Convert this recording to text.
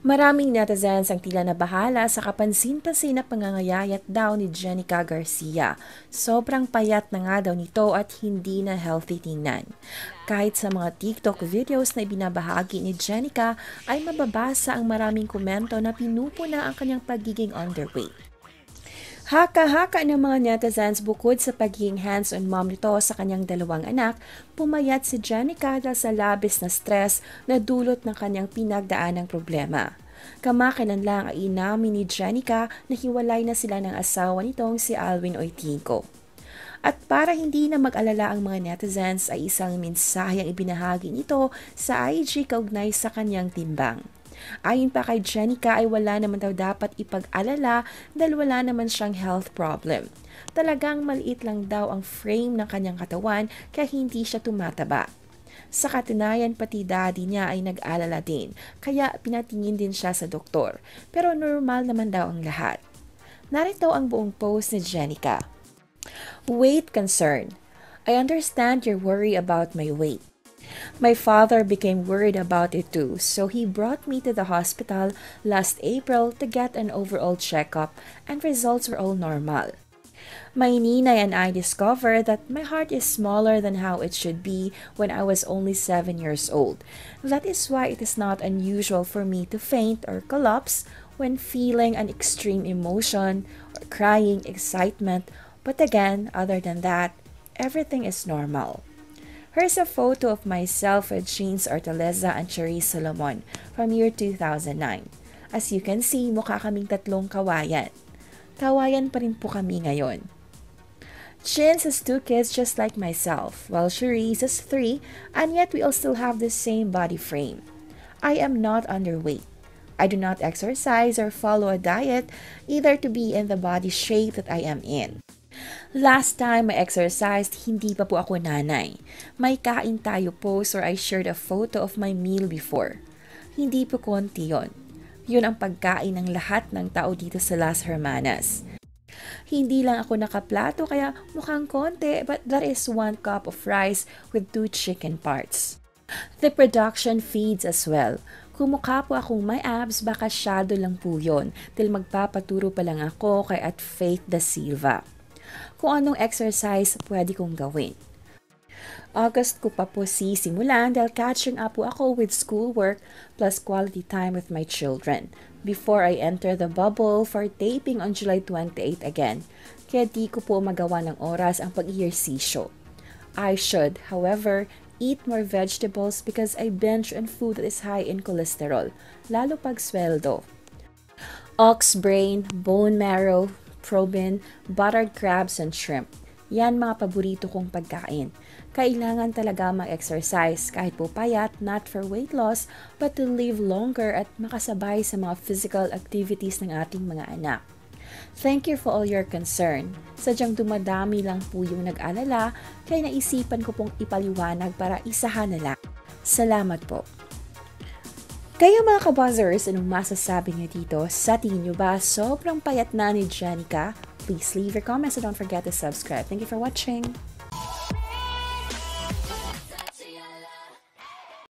Maraming netizens ang tila nabahala sa kapansin-pansin na pangangayayat daw ni Jenica Garcia. Sobrang payat na nga daw nito at hindi na healthy tingnan. Kahit sa mga TikTok videos na ibinabahagi ni Jenica ay mababasa ang maraming komento na pinupuna ang kanyang pagiging underweight. Haka-haka ng mga netizens bukod sa pagiging hands-on mom nito sa kanyang dalawang anak, pumayat si Jenica dahil sa labis na stress na dulot ng kanyang pinagdaanang problema. Kamakailan lang ay inamin ni Jenica na hiwalay na sila ng asawa nitong si Alwin Oitinco. At para hindi na mag-alala ang mga netizens ay isang mensahe ang ibinahagi nito sa IG kaugnay sa kanyang timbang. Ayon pa kay Jenica ay wala naman daw dapat ipag-alala dahil wala naman siyang health problem. Talagang maliit lang daw ang frame ng kanyang katawan kaya hindi siya tumataba. Sa katunayan pati daddy niya ay nag-alala din kaya pinatingin din siya sa doktor pero normal naman daw ang lahat. Narito ang buong post ni Jenica. Weight concern. I understand your worry about my weight. My father became worried about it too, so he brought me to the hospital last April to get an overall checkup and results were all normal. My ninay and I discovered that my heart is smaller than how it should be when I was only 7 years old. That is why it is not unusual for me to faint or collapse when feeling an extreme emotion or crying, excitement, but again, other than that, everything is normal. Here's a photo of myself with Jeans Ortaleza and Cherise Solomon from year 2009. As you can see, mukha kaming tatlong kawayan. Kawayan pa rin po kami ngayon. Jeans has 2 kids just like myself, while Cherise has 3, and yet we all still have the same body frame. I am not underweight. I do not exercise or follow a diet either to be in the body shape that I am in. Last time I exercised, hindi pa po ako nanay. May kain tayo post or I shared a photo of my meal before. Hindi po konti yon. Yun ang pagkain ng lahat ng tao dito sa Las Hermanas. Hindi lang ako nakaplato kaya mukhang konti but that is 1 cup of rice with 2 chicken parts. The production feeds as well. Kung mukha po akong may abs, baka shadow lang po yun dahil magpapaturo pa lang ako kay at Faith Da Silva. Kung anong exercise pwede kong gawin. August ko pa po sisimulan dahil catching up po ako with schoolwork plus quality time with my children before I enter the bubble for taping on July 28 again. Kaya di ko po magawa ng oras ang pag-ehersisyo. I should, however, eat more vegetables because I binge on food that is high in cholesterol, lalo pag sweldo. Ox brain, bone marrow, protein, buttered crabs, and shrimp. Yan mga paborito kong pagkain. Kailangan talaga mag-exercise kahit po payat, not for weight loss, but to live longer at makasabay sa mga physical activities ng ating mga anak. Thank you for all your concern. Sadyang dumadami lang po yung nag-alala, kaya naisipan ko pong ipaliwanag para isahan na lang. Salamat po. Kayo mga kabuzzers, anong masasabi niyo dito? Sa tingin niyo ba sobrang payat na ni Jenica? Please leave your comments and don't forget to subscribe. Thank you for watching!